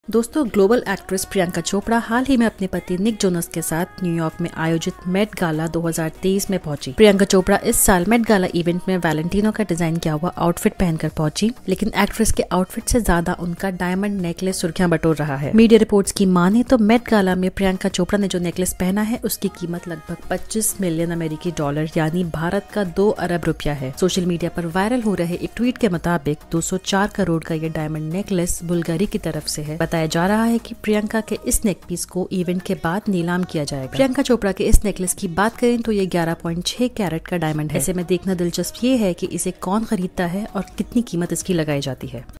दोस्तों, global actress Priyanka Chopra हाल ही में अपने पति निक जोनस के साथ न्यूयॉर्क में आयोजित मेट गाला 2023 में पहुंची। प्रियंका चोपड़ा इस साल मेट गाला इवेंट में वैलेंटिनो का डिजाइन किया हुआ आउटफिट पहनकर पहुंची, लेकिन एक्ट्रेस के आउटफिट से ज्यादा उनका डायमंड नेकलेस सुर्खियां बटोर रहा है। मीडिया रिपोर्ट्स की माने तो मेट गाला में प्रियंका चोपड़ा ने जो नेकलेस पहना है उसकी कीमत लगभग 25 मिलियन अमेरिकी डॉलर यानी भारत का 2 अरब रुपया है। सोशल मीडिया पर वायरल हो रहे एक ट्वीट के मुताबिक 204 करोड़ का ये डायमंड नेकलेस बुल्गारी की तरफ से है। बताया जा रहा है कि प्रियंका के इस नेक पीस को इवेंट के बाद नीलाम किया जाएगा। प्रियंका चोपड़ा के इस नेकलेस की बात करें तो ये 11.6 कैरेट का डायमंड है। ऐसे में देखना दिलचस्प ये है कि इसे कौन खरीदता है और कितनी कीमत इसकी लगाई जाती है।